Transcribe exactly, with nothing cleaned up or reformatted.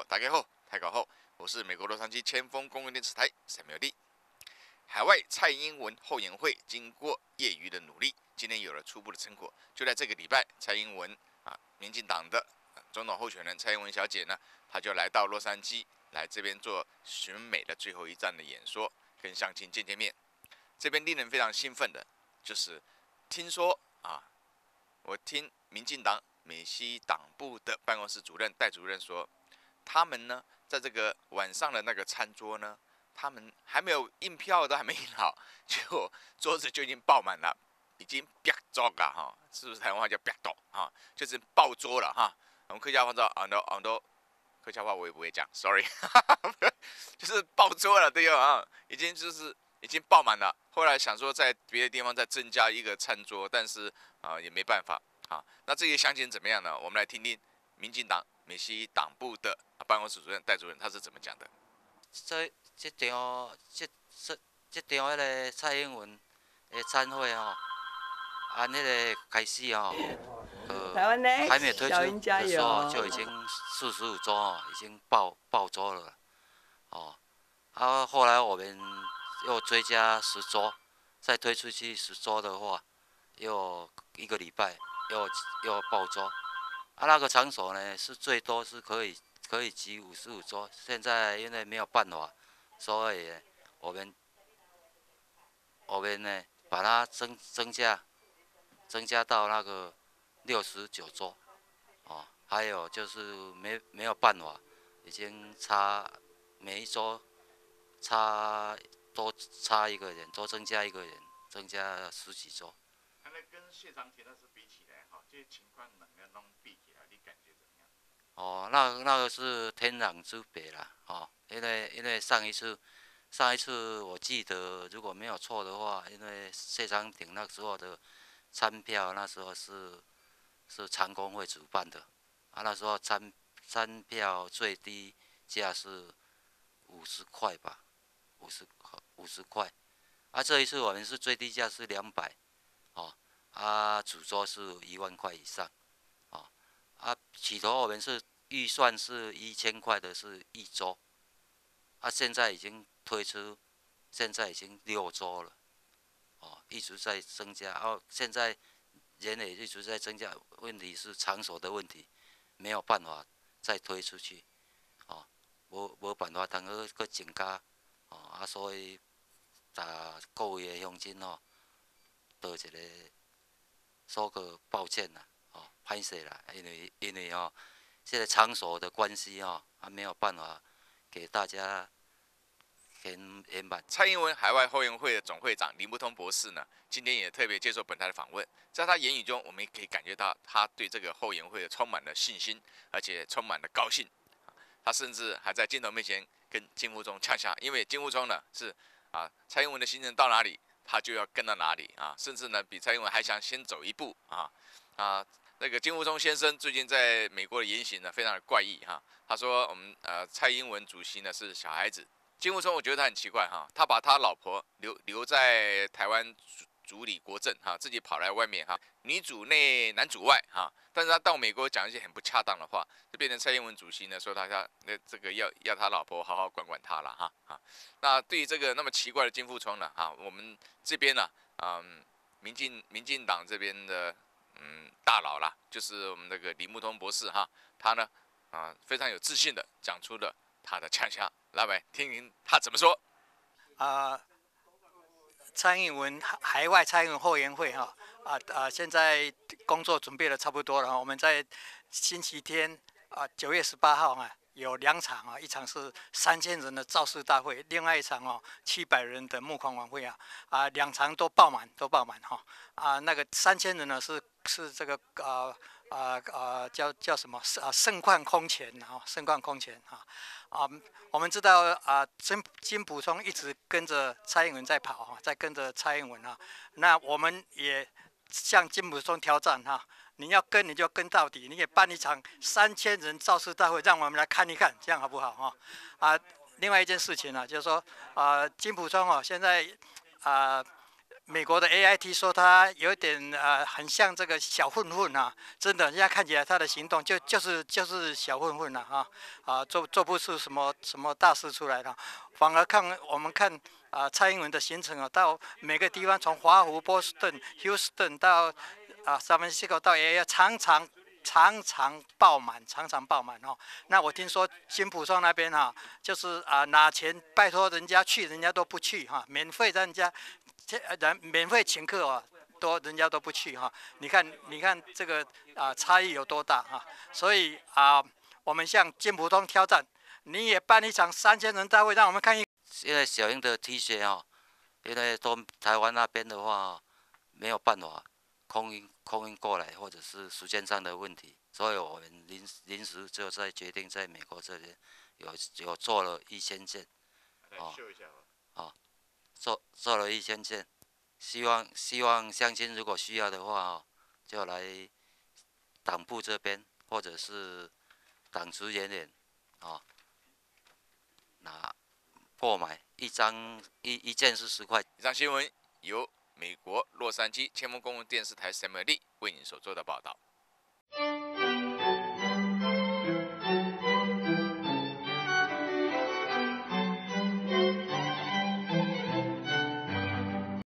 大家好，大家好，我是美国洛杉矶前锋公共电视台沈苗利。海外蔡英文后援会经过业余的努力，今天有了初步的成果。就在这个礼拜，蔡英文啊，民进党的总统候选人蔡英文小姐呢，她就来到洛杉矶，来这边做选美的最后一站的演说，跟乡亲见见面。这边令人非常兴奋的，就是听说啊，我听民进党美西党部的办公室主任戴主任说，他们呢，在这个晚上的那个餐桌呢，他们还没有印票都还没印好，结果桌子就已经爆满了，已经瘪桌了哈，是不是台湾话叫瘪桌啊？就是爆桌了哈。我们客家话叫昂多昂多，客家话我也不会讲 ，sorry， 就是爆桌了，对啊，已经就是已经爆满了。后来想说在别的地方再增加一个餐桌，但是啊也没办法啊。那这些详情怎么样呢？我们来听听民进党美西党部的办公室主任戴主任他是怎么讲的。 这这场这这这场迄个蔡英文的参会吼，按迄个开始吼，呃，还没有推出的时候就已经四十五桌哦，已经爆爆桌了，哦，啊，后来我们又追加十桌，再推出去十桌的话，又一个礼拜又又爆桌，啊，那个场所呢是最多是可以可以挤五十五桌，现在因为没有办法，所以我们我们呢把它增增加增加到那个六十九桌，哦，还有就是没没有办法，已经差每一桌差多差一个人，多增加一个人，增加十几桌。 那跟谢长廷那是比起来哈，这些情况两个弄比起来，你感觉怎么样？ 哦，那那个是天壤之别啦，哦，因为因为上一次上一次我记得如果没有错的话，因为谢长廷那时候的餐票那时候是是长工会主办的，啊，那时候餐餐票最低价是五十块吧，五十五十块，啊，这一次我们是最低价是两百，哦，啊，主桌是一万块以上，哦，啊，起头我们是预算是一千块的是一周，啊，现在已经推出，现在已经六周了，哦，一直在增加，哦，现在人也一直在增加，问题是场所的问题，没有办法再推出去，哦，无无办法通去去增加，哦，啊，所以，大各位的乡亲哦，多一个说个抱歉啦，哦，歹势啦，因为因为哦，这个场所的关系哦，还没有办法给大家圆圆满。 蔡英文海外后援会的总会长林木通博士呢，今天也特别接受本台的访问，在他言语中，我们也可以感觉到他对这个后援会的充满了信心，而且充满了高兴。他甚至还在镜头面前跟金富中呛下，因为金富中呢是啊，蔡英文的行程到哪里，他就要跟到哪里啊，甚至呢比蔡英文还想先走一步啊啊。那个金富中先生最近在美国的言行呢非常的怪异哈，他说我们呃蔡英文主席呢是小孩子。金富中我觉得他很奇怪哈，他把他老婆留留在台湾主理国政哈，自己跑来外面哈，女主内男主外哈，但是他到美国讲一些很不恰当的话，就变成蔡英文主席呢说他要那这个要要他老婆好好管管他了哈啊。那对于这个那么奇怪的金富聪呢哈，我们这边呢嗯民进民进党这边的嗯大佬啦，就是我们那个李木通博士哈，他呢啊非常有自信的讲出了他的强项。来，来听听他怎么说。 啊、呃，蔡英文海外蔡英文后援会哈啊啊，现在工作准备的差不多了。我们在星期天啊九月十八号啊有两场啊，一场是三千人的造势大会，另外一场哦七百人的募款晚会啊啊两场都爆满，都爆满哈啊那个三千人呢是是这个啊啊啊叫叫什么啊盛况空前啊盛况空前啊。啊，我们知道啊，金金溥聪一直跟着蔡英文在跑哈，在跟着蔡英文啊。那我们也向金溥聪挑战哈，你要跟你就跟到底，你也办一场三千人造势大会，让我们来看一看，这样好不好哈？啊，另外一件事情呢、啊，就是说啊，金溥聪哦，现在啊美国的 A I T 说他有点呃很像这个小混混啊，真的，人家看起来他的行动就就是就是小混混了啊啊，做做不出什么什么大事出来了，反而看我们看啊蔡英文的行程啊，到每个地方从华湖、波士顿、Houston 到啊 San Francisco 到 L A 常常。常常爆满，常常爆满哦。那我听说金浦松那边哈、啊，就是啊拿钱拜托人家去，人家都不去哈、啊，免费让人家，人免费请客哦，都人家都不去哈、啊。你看，你看这个啊差异有多大哈、啊？所以啊，我们向金浦松挑战，你也办一场三千人大会，让我们看一。 因为小英的 T 恤哦，因为都台湾那边的话没有办法。空运空运过来，或者是时间上的问题，所以我们临临时就在决定在美国这边有有做了一千件， 哦， 哦，做做了一千件，希望希望乡亲如果需要的话哦，就来党部这边或者是党职人员，哦，那购买一张一一件是十块。 以上新闻由美国洛杉矶千丰公共电视台 Samuel Lee 为您所做的报道。